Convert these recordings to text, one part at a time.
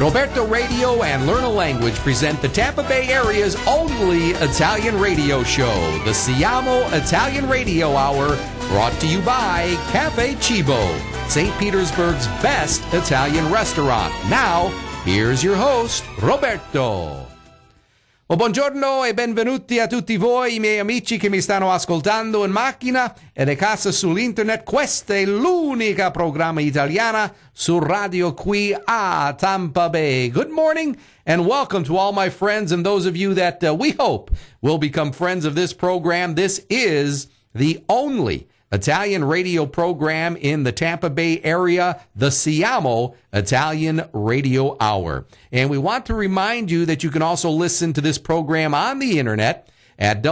Roberto Radio and Learn a Language present the Tampa Bay area's only Italian radio show, the Siamo Italian Radio Hour, brought to you by Cafe Cibo, St. Petersburg's best Italian restaurant. Now, here's your host, Roberto. Buongiorno e benvenuti a tutti voi, miei amici che mi stanno ascoltando in macchina e a casa sull'internet. Questa è l'unica programma italiana su radio qui a Tampa Bay. Good morning and welcome to all my friends and those of you that we hope will become friends of this program. This is the only Italian radio program in the Tampa Bay area, the Siamo Italian Radio Hour. And we want to remind you that you can also listen to this program on the internet at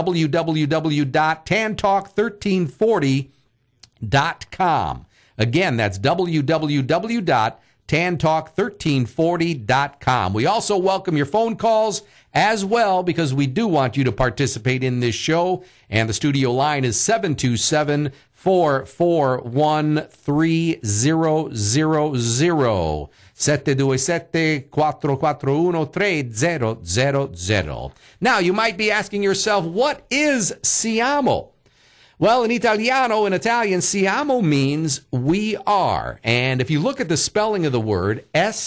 www.tantalk1340.com. Again, that's www.tantalk1340.com. We also welcome your phone calls as well, because we do want you to participate in this show. And the studio line is 727-441-3000. 727-441-3000. Now, you might be asking yourself, what is Siamo? Well, in Italiano, in Italian, Siamo means we are. And if you look at the spelling of the word,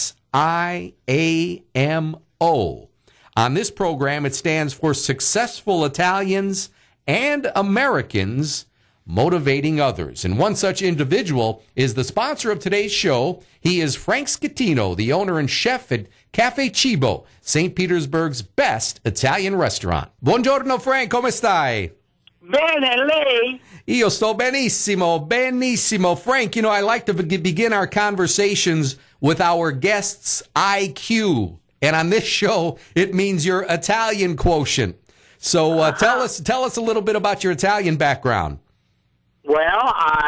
S-I-A-M-O, on this program, it stands for Successful Italians and Americans Motivating Others. And one such individual is the sponsor of today's show. He is Frank Schettino, the owner and chef at Cafe Cibo, St. Petersburg's best Italian restaurant. Buongiorno, Frank. Come stai? Bene, lei? Io sto benissimo, benissimo. Frank, you know, I like to begin our conversations with our guests' IQ. And on this show, it means your Italian quotient. So tell us a little bit about your Italian background. Well,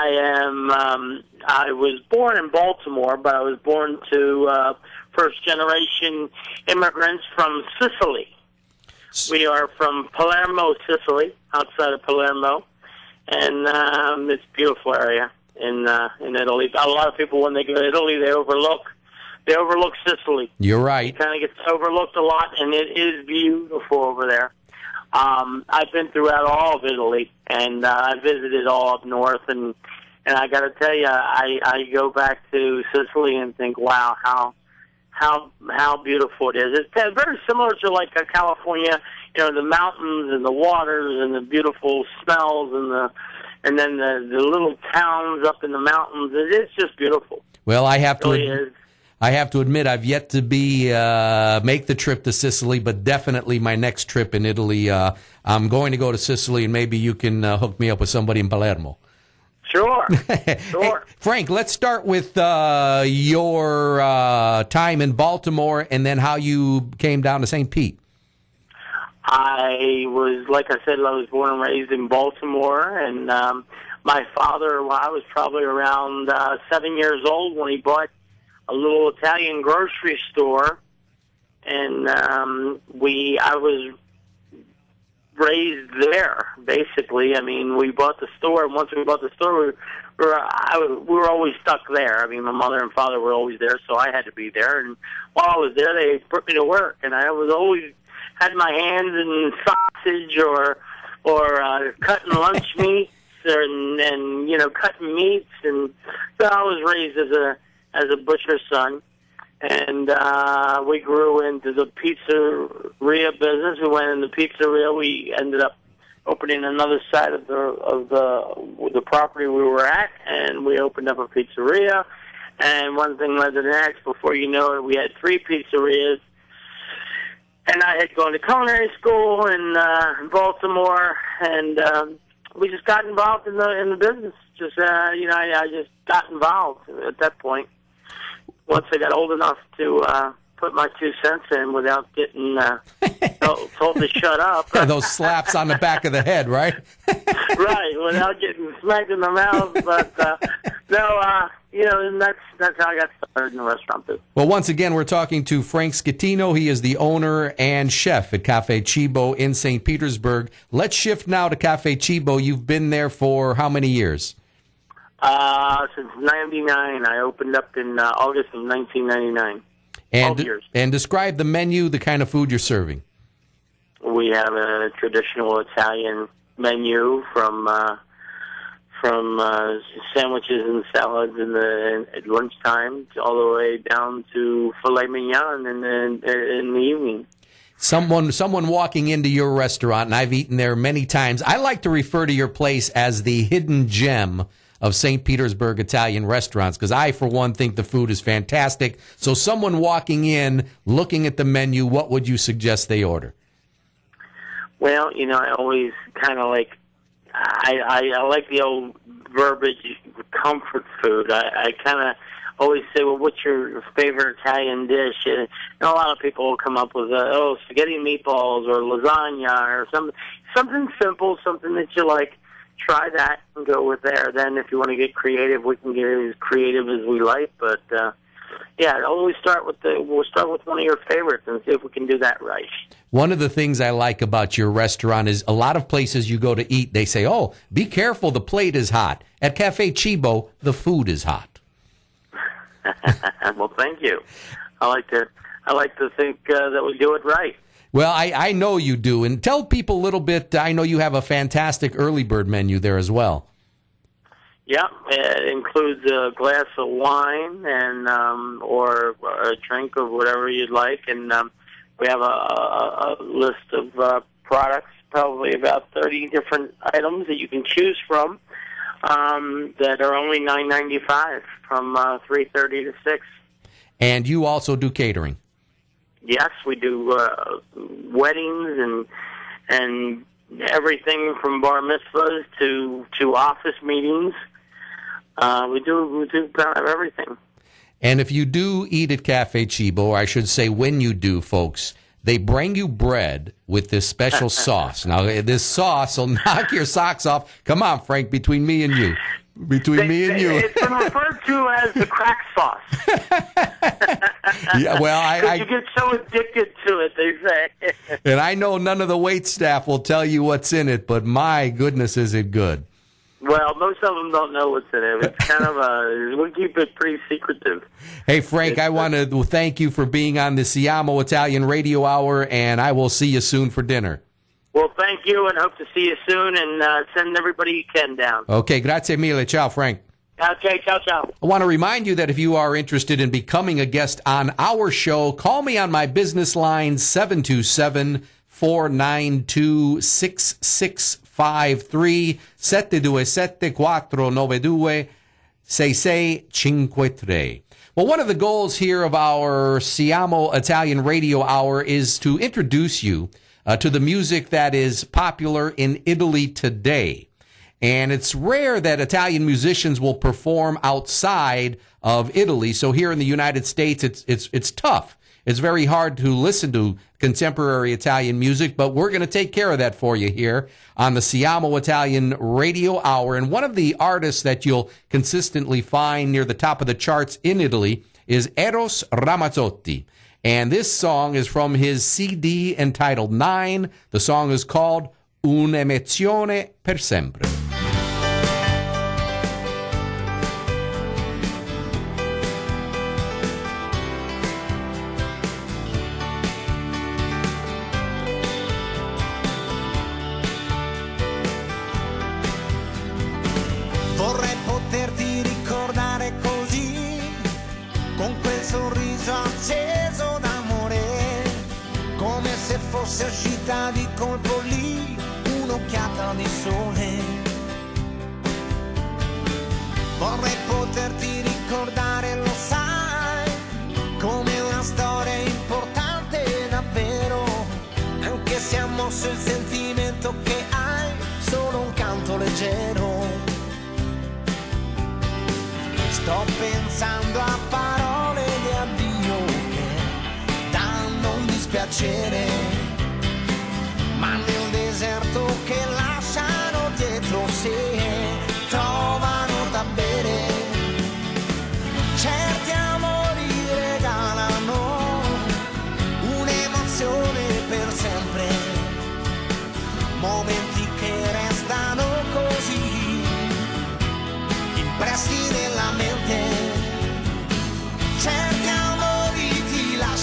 I was born in Baltimore, but I was born to first-generation immigrants from Sicily. We are from Palermo, Sicily, outside of Palermo, and it's a beautiful area in Italy. A lot of people, when they go to Italy, they overlook Sicily. You're right. It kind of gets overlooked a lot, and it is beautiful over there. I've been throughout all of Italy, and I visited all up north, and I got to tell you, I go back to Sicily and think, wow, how beautiful it is. It's very similar to like California, you know, the mountains and the waters and the beautiful smells and then the little towns up in the mountains. It's just beautiful. Well, I have to admit, I've yet to make the trip to Sicily, but definitely my next trip in Italy. I'm going to go to Sicily, and maybe you can hook me up with somebody in Palermo. Sure. Hey, Frank, let's start with your time in Baltimore and then how you came down to St. Pete. I was born and raised in Baltimore, and my father, I was probably around 7 years old when he bought a little Italian grocery store, and I was raised there, basically. I mean, we bought the store, and once we bought the store, we were always stuck there. I mean, my mother and father were always there, so I had to be there. And while I was there, they put me to work, and I was always had my hands in sausage or cutting lunch meats and you know, cutting meats, and so I was raised as a butcher's son. And we grew into the pizzeria business. We went into pizzeria. We ended up opening another side of the property we were at, and we opened up a pizzeria. And one thing led to the next. Before you know it, we had 3 pizzerias. And I had gone to culinary school in Baltimore, and we just got involved in the business. I just got involved at that point. Once I got old enough to put my 2 cents in without getting told to shut up. Those slaps on the back of the head, right? Right, without getting smacked in the mouth. But and that's how I got started in the restaurant business. Well, once again, we're talking to Frank Schettino. He is the owner and chef at Cafe Cibo in St. Petersburg. Let's shift now to Cafe Cibo. You've been there for how many years? Since '99. I opened up in August of 1999. 12 years. And describe the menu, the kind of food you're serving. We have a traditional Italian menu from sandwiches and salads at lunchtime all the way down to filet mignon in the evening. Someone walking into your restaurant, and I've eaten there many times. I like to refer to your place as the hidden gem of St. Petersburg Italian restaurants, because I, for one, think the food is fantastic. So someone walking in, looking at the menu, what would you suggest they order? Well, I always kind of like, I like the old verbiage, comfort food. I kind of always say, well, what's your favorite Italian dish? And a lot of people will come up with, spaghetti and meatballs or lasagna or something simple, something that you like. Try that and go with there. Then if you want to get creative, we can get as creative as we like. But, always we'll start with one of your favorites and see if we can do that right. One of the things I like about your restaurant is a lot of places you go to eat, they say, oh, be careful, the plate is hot. At Cafe Cibo, the food is hot. Well, thank you. I like to think that we do it right. Well, I know you do. And tell people a little bit, I know you have a fantastic early bird menu there as well. Yeah, it includes a glass of wine and or a drink of whatever you'd like. And we have a list of products, probably about 30 different items that you can choose from that are only $9.95 from 3:30 to 6. And you also do catering? Yes, we do weddings and everything from bar mitzvahs to office meetings. We do kind of everything. And if you do eat at Cafe Cibo, or I should say when you do, folks, they bring you bread with this special sauce. Now, this sauce will knock your socks off. Come on, Frank, between me and you. It's been referred to as the crack sauce. Yeah, well, you get so addicted to it, they say. And I know none of the wait staff will tell you what's in it, but my goodness, is it good. Well, most of them don't know what's in it. It's kind of we keep it pretty secretive. Hey, Frank, I want to thank you for being on the Siamo Italian Radio Hour, and I will see you soon for dinner. Well, thank you, and hope to see you soon, and send everybody you can down. Okay, grazie mille. Ciao, Frank. Okay, ciao, ciao. I want to remind you that if you are interested in becoming a guest on our show, call me on my business line, 727-492-6653, 727-492-6653. Well, one of the goals here of our Siamo Italian Radio Hour is to introduce you to the music that is popular in Italy today. And it's rare that Italian musicians will perform outside of Italy. So here in the United States, it's tough. It's very hard to listen to contemporary Italian music, but we're going to take care of that for you here on the Siamo Italian Radio Hour. And one of the artists that you'll consistently find near the top of the charts in Italy is Eros Ramazzotti. And this song is from his CD entitled 9. The song is called Un'emozione per sempre. Vorrei poterti ricordare così, con quel sorriso acceso d'amore, come se fosse uscita di colpo lì un'occhiata di sole. Vorrei poterti ricordare, lo sai, come una storia importante davvero, anche se ha mosso il sentimento che hai, solo un canto leggero. Sto pensando a parole di addio che danno un dispiacere, ma nel deserto che lasciano dietro sé trovano da bere. Certi amori regalano un'emozione per sempre, momenti che restano così impressi nella mente. Certi amori ti lasciano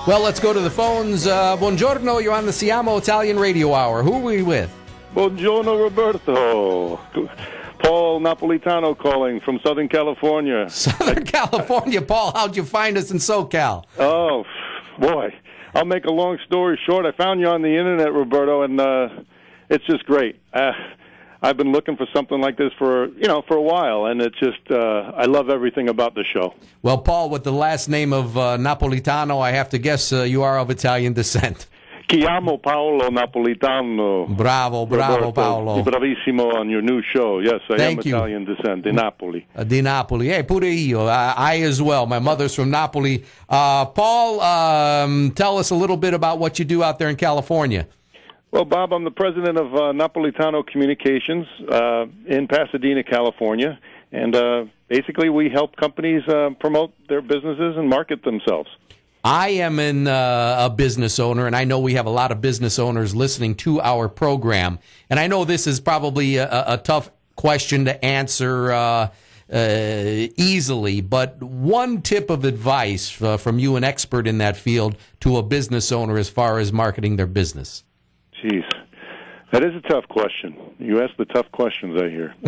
Well, let's go to the phones. Buongiorno, you're on the Siamo Italian Radio Hour. Who are we with? Buongiorno, Roberto. Paul Napolitano calling from Southern California. Southern California. Paul, how'd you find us in SoCal? Oh, boy. I'll make a long story short. I found you on the Internet, Roberto, and it's just great. I've been looking for something like this for a while, and it's just, I love everything about the show. Well, Paul, with the last name of Napolitano, I have to guess you are of Italian descent. Chiamo Paolo Napolitano. Bravo, Roberto, Paolo. Bravissimo on your new show. Yes, I Thank am you. Italian descent, di Napoli. Di Napoli. Hey, pure io. I as well. My mother's from Napoli. Paul, tell us a little bit about what you do out there in California. Well, Bob, I'm the president of Napolitano Communications in Pasadena, California. And basically we help companies promote their businesses and market themselves. I am a business owner, and I know we have a lot of business owners listening to our program. And I know this is probably a tough question to answer easily, but one tip of advice from you, an expert in that field, to a business owner as far as marketing their business. Jeez, that is a tough question. You ask the tough questions, I hear.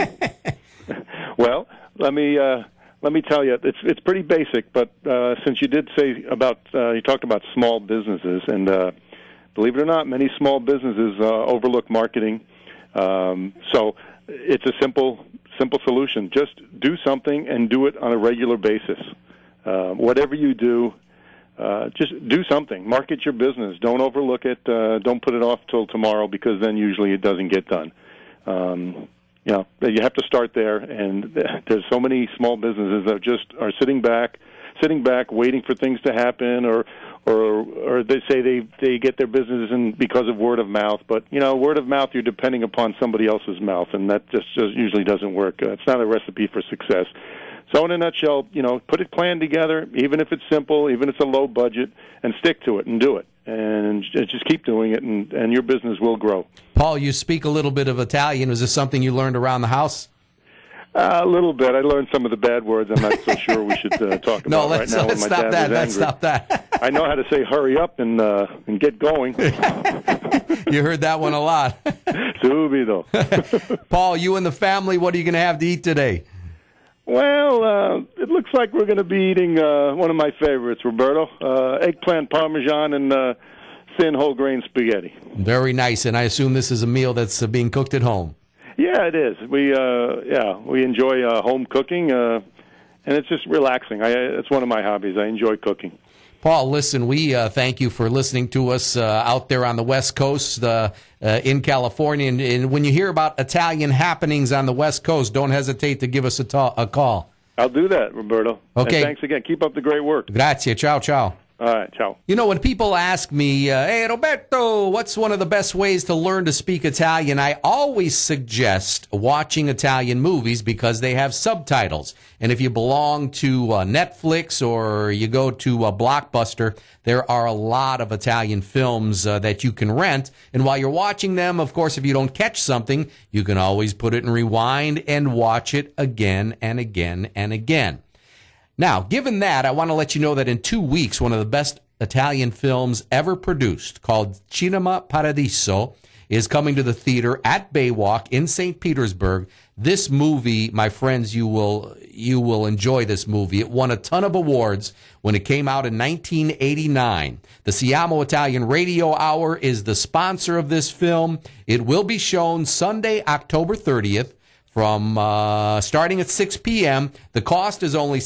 Well, let me tell you, it's pretty basic. But since you did say about you talked about small businesses, and believe it or not, many small businesses overlook marketing. So it's a simple solution. Just do something and do it on a regular basis. Whatever you do. Just do something. Market your business. Don't overlook it. Don't put it off till tomorrow, because then usually it doesn't get done. You have to start there, and there's so many small businesses that just are sitting back, waiting for things to happen, or they say they get their business in because of word of mouth. But word of mouth, you're depending upon somebody else's mouth, and that just usually doesn't work. It's not a recipe for success. So in a nutshell, put a plan together, even if it's simple, even if it's a low budget, and stick to it and do it. And just keep doing it, and your business will grow. Paul, you speak a little bit of Italian. Is this something you learned around the house? A little bit. I learned some of the bad words I'm not so sure we should talk about no, right now. Let's stop that. Let's stop that. I know how to say hurry up and get going. You heard that one a lot. Subito. Paul, you and the family, what are you going to have to eat today? Well, it looks like we're going to be eating one of my favorites, Roberto, eggplant parmesan and thin whole grain spaghetti. Very nice, and I assume this is a meal that's being cooked at home. Yeah, it is. We enjoy home cooking, and it's just relaxing. It's one of my hobbies. I enjoy cooking. Paul, listen, we thank you for listening to us out there on the West Coast in California. And when you hear about Italian happenings on the West Coast, don't hesitate to give us a call. I'll do that, Roberto. Okay. And thanks again. Keep up the great work. Grazie. Ciao, ciao. All right, ciao. When people ask me, hey, Roberto, what's one of the best ways to learn to speak Italian? I always suggest watching Italian movies because they have subtitles. And if you belong to Netflix or you go to Blockbuster, there are a lot of Italian films that you can rent. And while you're watching them, of course, if you don't catch something, you can always put it in rewind and watch it again and again and again. Now, given that, I want to let you know that in 2 weeks, one of the best Italian films ever produced, called Cinema Paradiso, is coming to the theater at Baywalk in St. Petersburg. This movie, my friends, you will enjoy this movie. It won a ton of awards when it came out in 1989. The Siamo Italian Radio Hour is the sponsor of this film. It will be shown Sunday, October 30th. From starting at 6 p.m., the cost is only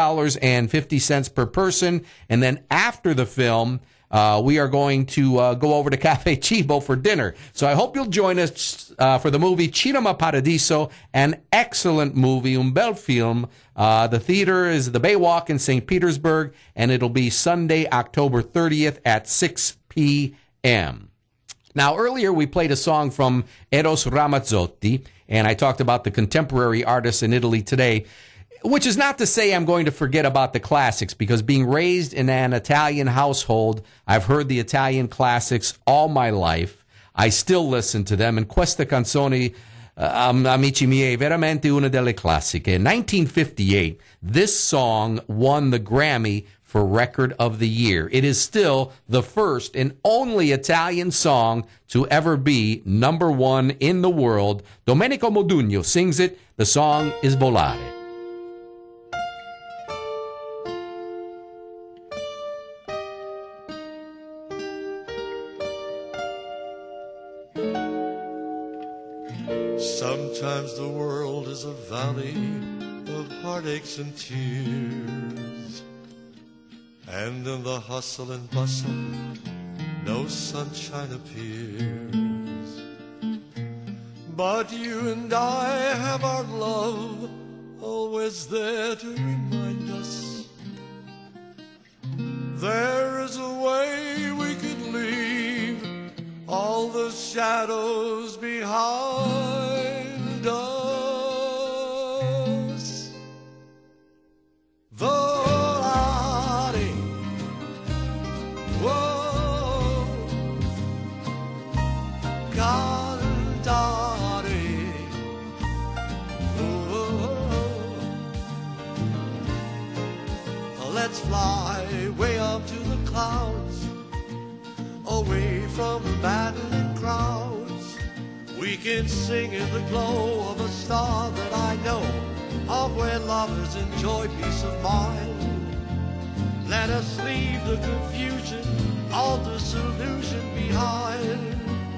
$7.50 per person. And then after the film, we are going to go over to Cafe Cibo for dinner. So I hope you'll join us for the movie Cinema Paradiso, an excellent movie, un bel film. The theater is the Baywalk in St. Petersburg, and it'll be Sunday, October 30th at 6 p.m. Now, earlier we played a song from Eros Ramazzotti, and I talked about the contemporary artists in Italy today, which is not to say I'm going to forget about the classics, because being raised in an Italian household, I've heard the Italian classics all my life. I still listen to them, and questa canzone, amici miei, veramente una delle classiche. In 1958, this song won the Grammy for Record of the Year. It is still the first and only Italian song to ever be number one in the world. Domenico Modugno sings it. The song is Volare. Sometimes the world is a valley of heartaches and tears, and in the hustle and bustle no sunshine appears. But you and I have our love always there to remind us there is a way we could leave all the shadows behind us. Volare, whoa, cantare, oh. Let's fly way up to the clouds, away from battling crowds. We can sing in the glow of a star that I know of, where lovers enjoy peace of mind. Let us leave the confusion, all disillusion behind.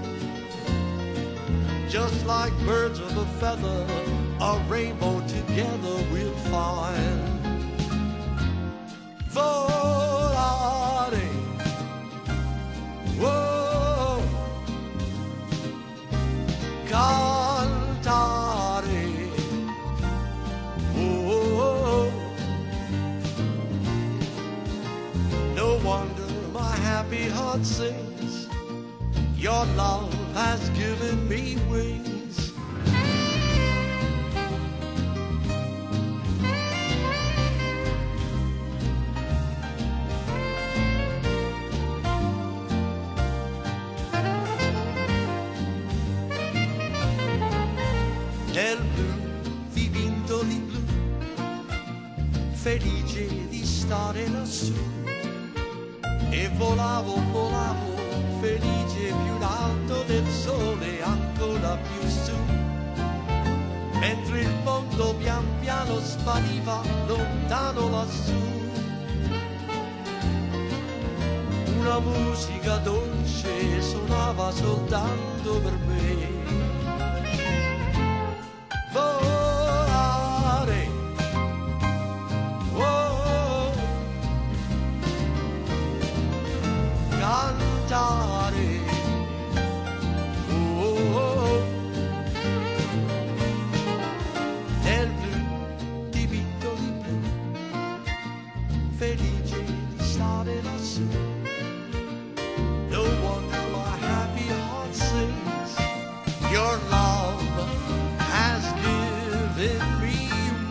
Just like birds of a feather, a rainbow together we'll find. Volare, whoa, cantare, oh. No wonder my happy heart sings, your love has given me wings. Nel blu, dipinto di blu, felice di stare lassù. E volavo, volavo, felice più in alto del sole, ancora più su. Mentre il mondo pian piano spariva lontano lassù. Una musica dolce suonava soltanto per me. Volare, oh, cantare, oh, nel blu dipinto di blu, felice di stare lassù. No wonder my happy heart sings, your love has given me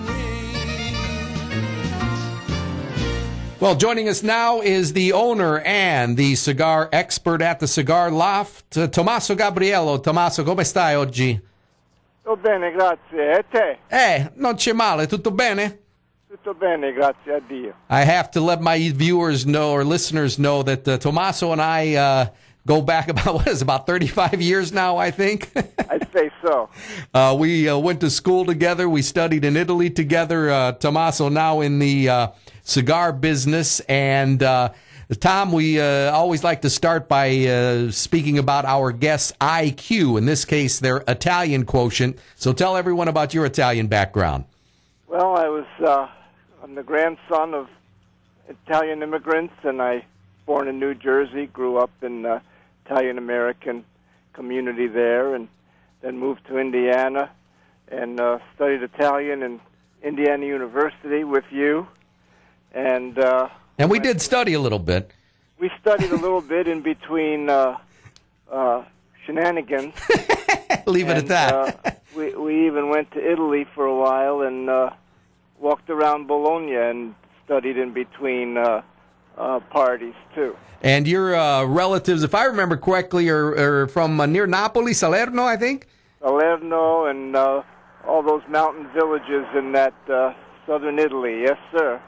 wings. Well, joining us now is the owner and the cigar expert at the Cigar Loft, Tommaso Gabriello. Tommaso, come stai oggi? Tutto bene, grazie. E te? Non c'è male, tutto bene? Tutto bene, grazie a Dio. I have to let my viewers know, or listeners know, that Tommaso and I go back about 35 years now, I think. I'd say so. We went to school together. We studied in Italy together. Tommaso now in the cigar business. And Tom, we always like to start by speaking about our guests' IQ, in this case, their Italian quotient. So tell everyone about your Italian background. Well, I'm the grandson of Italian immigrants, and I born in New Jersey, grew up in the Italian-American community there, and then moved to Indiana and studied Italian in Indiana University with you. And we did study a little bit. We studied a little bit in between shenanigans. Leave it at that. We even went to Italy for a while and walked around Bologna and studied in between parties, too. And your relatives, if I remember correctly, are from near Napoli, Salerno, I think? Salerno and all those mountain villages in that southern Italy, yes, sir.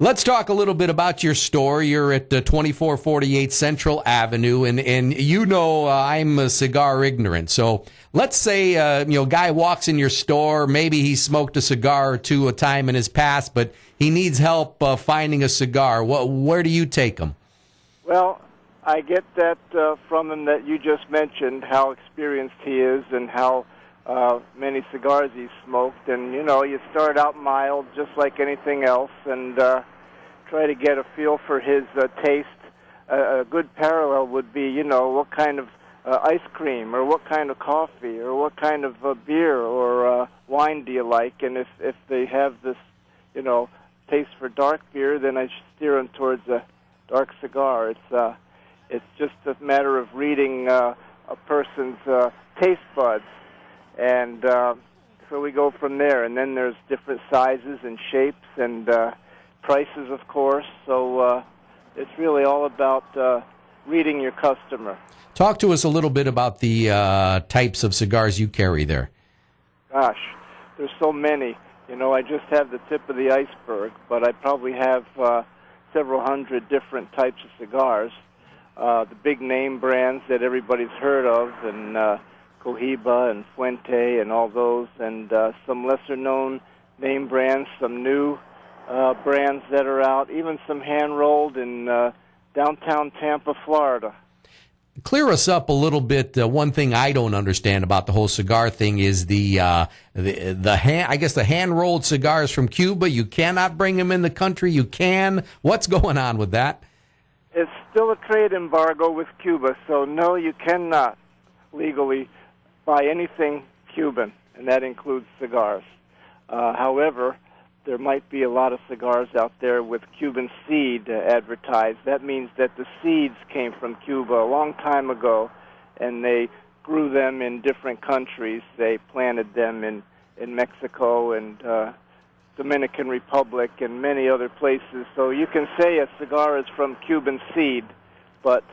Let's talk a little bit about your store. You're at 2448 Central Avenue, and you know I'm a cigar ignorant. So let's say a guy walks in your store. Maybe he smoked a cigar or two a time in his past, but he needs help finding a cigar. Where do you take him? Well, I get that from him that you just mentioned, how experienced he is and how many cigars he's smoked. And, you start out mild, just like anything else, and try to get a feel for his taste. A good parallel would be, what kind of ice cream or what kind of coffee or what kind of beer or wine do you like. And if they have this, taste for dark beer, then I steer them towards a dark cigar. It's just a matter of reading a person's taste buds. And so we go from there. And then there's different sizes and shapes and prices, of course. So it's really all about reading your customer. Talk to us a little bit about the types of cigars you carry there. Gosh, there's so many. I just have the tip of the iceberg, but I probably have several hundred different types of cigars. The big name brands that everybody's heard of, and Cohiba and Fuente and all those, and some lesser-known name brands, some new brands that are out, even some hand-rolled in downtown Tampa, Florida. Clear us up a little bit. One thing I don't understand about the whole cigar thing is the hand-rolled cigars from Cuba. You cannot bring them in the country. You can. What's going on with that? It's still a trade embargo with Cuba, so no, you cannot legally buy anything Cuban, and that includes cigars. However, there might be a lot of cigars out there with Cuban seed advertised. That means that the seeds came from Cuba a long time ago, and they grew them in different countries. They planted them in Mexico and Dominican Republic and many other places. So you can say a cigar is from Cuban seed, but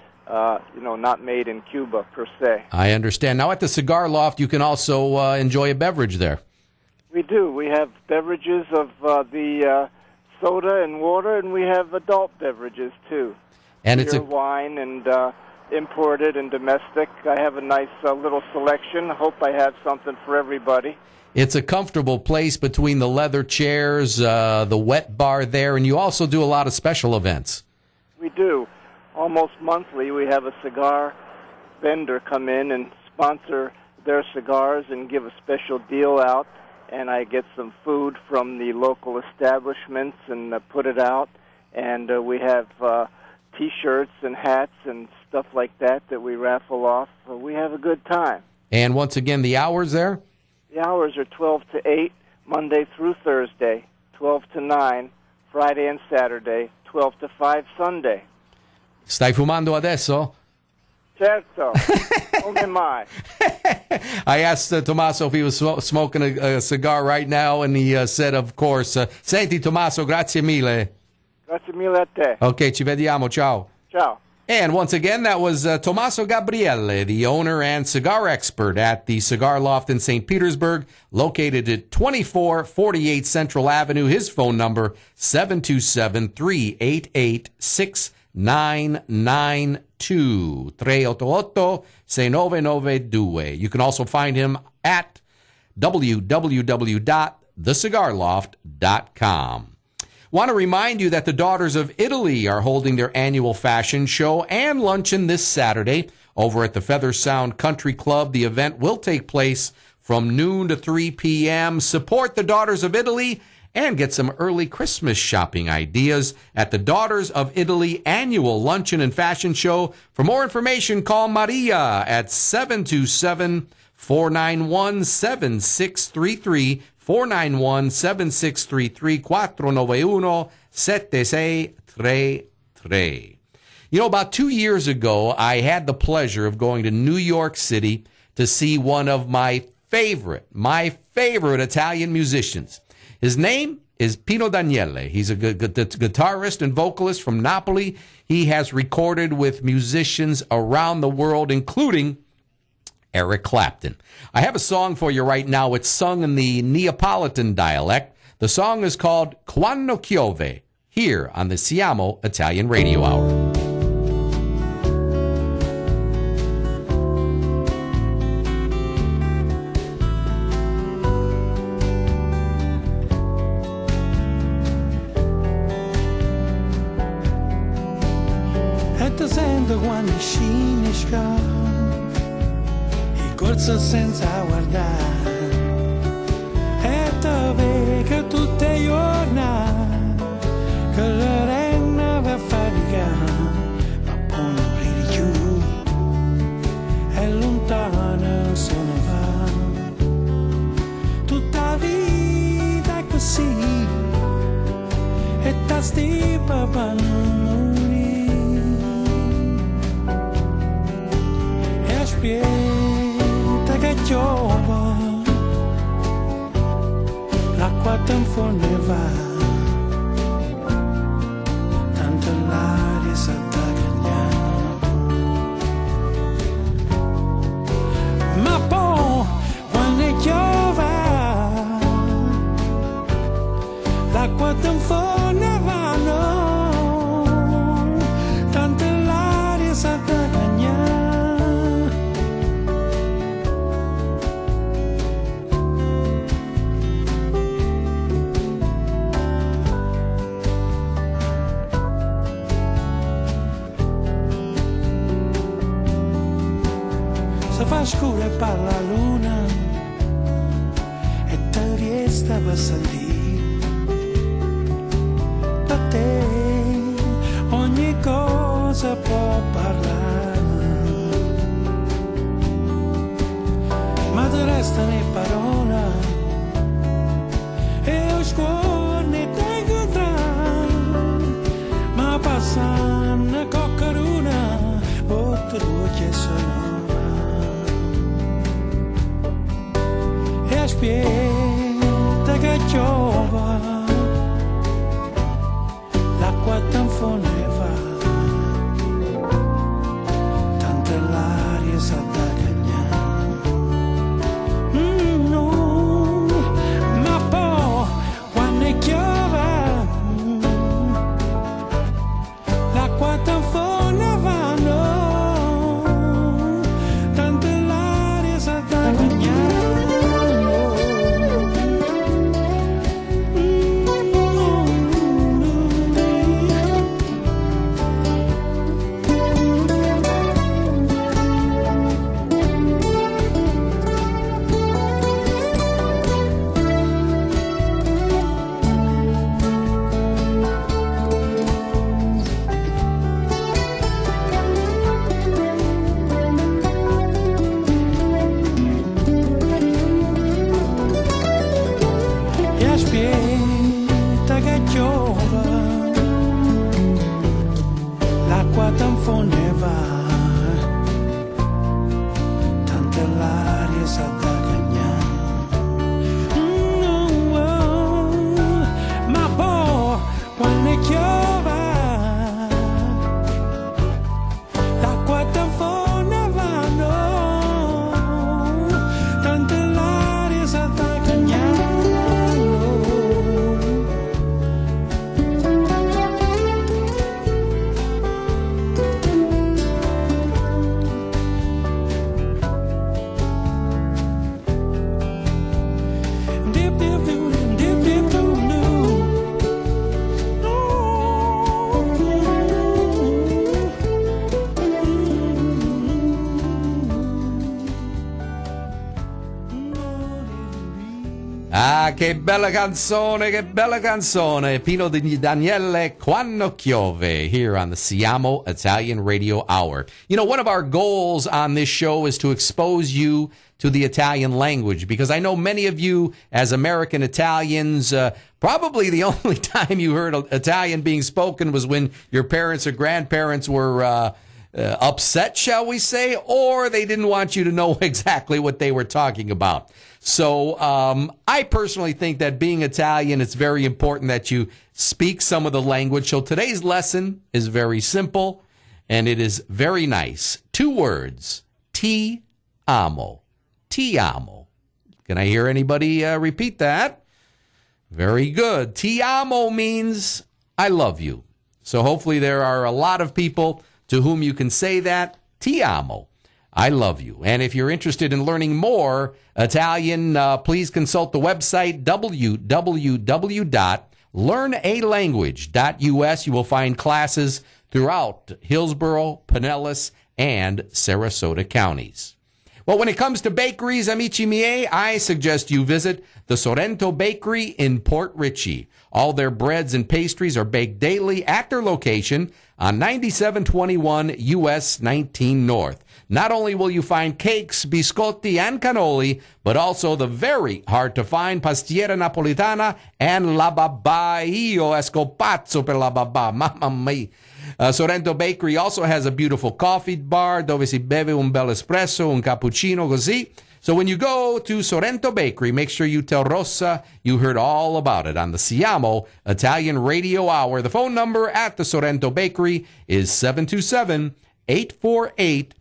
not made in Cuba per se. I understand. Now at the Cigar Loft, you can also enjoy a beverage there. We do. We have beverages of the soda and water, and we have adult beverages too. And beer, it's wine and imported and domestic. I have a nice little selection. I hope I have something for everybody. It's a comfortable place between the leather chairs, the wet bar there, and you also do a lot of special events. We do. Almost monthly, we have a cigar vendor come in and sponsor their cigars and give a special deal out. And I get some food from the local establishments and put it out. And we have T-shirts and hats and stuff like that we raffle off. So we have a good time. And once again, the hours there? The hours are 12 to 8, Monday through Thursday, 12 to 9, Friday and Saturday, 12 to 5, Sunday. Stai fumando adesso? Certo. Come mai? I asked Tommaso if he was smoking a cigar right now, and he said, of course. Senti, Tommaso, grazie mille. Grazie mille a te. Ok, ci vediamo. Ciao. Ciao. And once again, that was Tommaso Gabriele, the owner and cigar expert at the Cigar Loft in St. Petersburg, located at 2448 Central Avenue. His phone number, 727-388-6992. 388-6992. You can also find him at www.thecigarloft.com. Want to remind you that the Daughters of Italy are holding their annual fashion show and luncheon this Saturday over at the Feather Sound Country Club. The event will take place from noon to 3 p.m. Support the Daughters of Italy and get some early Christmas shopping ideas at the Daughters of Italy annual luncheon and fashion show. For more information, call Maria at 727-491-7633, 491-7633, 491-7633. About 2 years ago, I had the pleasure of going to New York City to see one of my favorite Italian musicians. His name is Pino Daniele. He's a guitarist and vocalist from Napoli. He has recorded with musicians around the world, including Eric Clapton. I have a song for you right now. It's sung in the Neapolitan dialect. The song is called Quando Piove, here on the Siamo Italian Radio Hour. Sento quando scende e corso senza guardare e te vedi che tutte le giornate che la renna va a faticare ma poi non ridi più e lontana se ne va tutta la vita è così e ta stipa per aspetta che piova, l'acqua te in fondo va, tanto l'aria si attacca. Ma poi quando piove, l'acqua te in fondo va, no, tanto l'aria si attacca. Fa scuro e parla la luna e te riesce a sentire da te ogni cosa può parlare ma te restano le parole e lo scuore te incontrare ma passano coccaruna o te lo chiedono aspetta che piova, l'acqua te in fondo va, tanto l'aria si no, ma poi quando piove, l'acqua te in fondo va, no, tanto l'aria si aspetta che piova, l'acqua te in fondo va, tanto l'aria si attacca, ma poi quando piove, l'acqua te in fondo va, no, tanto l'aria si attacca. Ah, che bella canzone, Pino di Daniele, Quando Piove, here on the Siamo Italian Radio Hour. You know, one of our goals on this show is to expose you to the Italian language, because I know many of you, as American Italians, probably the only time you heard Italian being spoken was when your parents or grandparents were upset, shall we say, or they didn't want you to know exactly what they were talking about. So I personally think that being Italian, it's very important that you speak some of the language. So today's lesson is very simple, and it is very nice. 2 words, ti amo. Ti amo. Can I hear anybody repeat that? Very good. Ti amo means I love you. So hopefully there are a lot of people to whom you can say that. Ti amo. I love you. And if you're interested in learning more Italian, please consult the website www.learnalanguage.us. You will find classes throughout Hillsborough, Pinellas, and Sarasota counties. Well, when it comes to bakeries, amici miei, I suggest you visit the Sorrento Bakery in Port Richey. All their breads and pastries are baked daily at their location on 9721 US 19 North. Not only will you find cakes, biscotti, and cannoli, but also the very hard-to-find pastiera napolitana and la babà. Io esco pazzo per la babà. Mamma mia. Sorrento Bakery also has a beautiful coffee bar dove si beve un bel espresso, un cappuccino, così. So when you go to Sorrento Bakery, make sure you tell Rosa you heard all about it on the Siamo Italian Radio Hour. The phone number at the Sorrento Bakery is 727-848-2434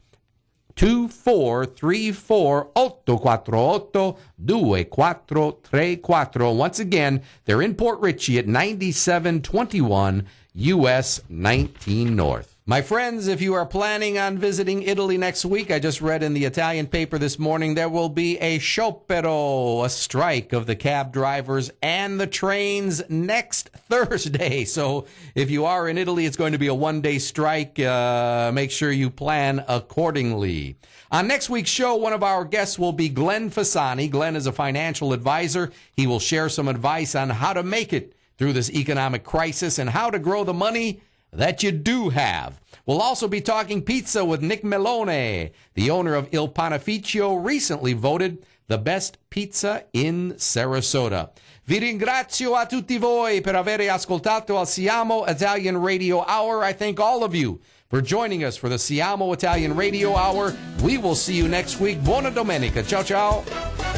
848-2434. Once again, they're in Port Richey at 9721 US 19 North. My friends, if you are planning on visiting Italy next week, I just read in the Italian paper this morning, there will be a sciopero, a strike of the cab drivers and the trains next Thursday. So if you are in Italy, it's going to be a one-day strike. Make sure you plan accordingly. On next week's show, one of our guests will be Glenn Fasani. Glenn is a financial advisor. He will share some advice on how to make it through this economic crisis and how to grow the money that you do have. We'll also be talking pizza with Nick Melone. The owner of Il Panificio recently voted the best pizza in Sarasota. Vi ringrazio a tutti voi per avere ascoltato al Siamo Italian Radio Hour. I thank all of you for joining us for the Siamo Italian Radio Hour. We will see you next week. Buona domenica. Ciao, ciao.